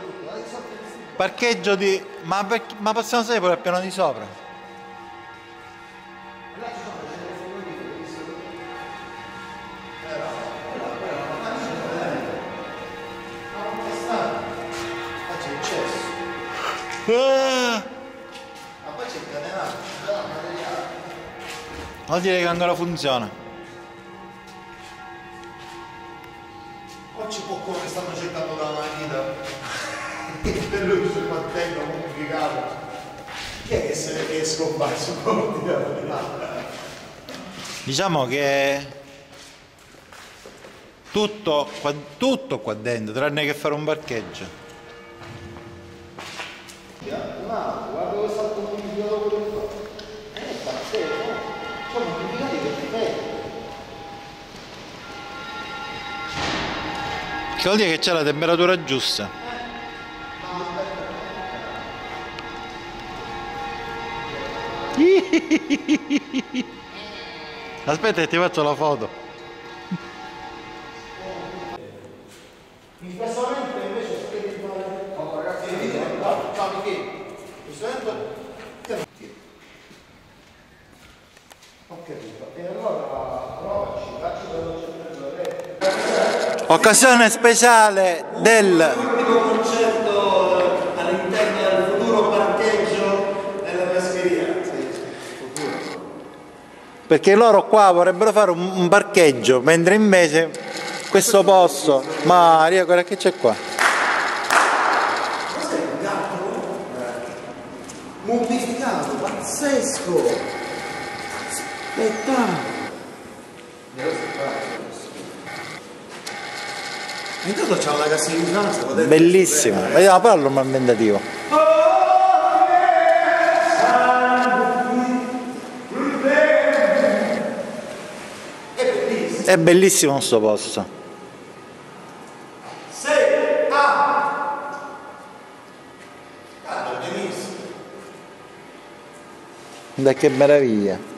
Parcheggio di... Ma possiamo salire pure al piano di sopra? Ma poi c'è il catenario, Vuol dire che ancora funziona. oggi può come stanno cercando da una vita per lui sul mantello complicato. Chi è che se ne è scomparso? Diciamo che tutto qua dentro, tranne che fare un parcheggio. Ma guarda che è stato modificato pure qua. Pazzesco, sono modificati perfetti. Che vuol dire che c'è la temperatura giusta. Aspetta che ti faccio la foto. In questo momento invece spieghi fare. Oh ragazzi, ciao Michele. In questo momento. Ho capito. E allora provaci, facci velocemente. Occasione speciale del... L'ultimo concerto all'interno del futuro parcheggio della pescheria. Perché loro qua vorrebbero fare un parcheggio, mentre invece questo posto... Maria, guarda che c'è qua. Cos'è un gatto? Mummificato, pazzesco! Spettacolo! Intanto c'è una cassa di usanza. Bellissimo. Vediamo, parlo un ambientativo. È bellissimo sto posto. Dai, che meraviglia.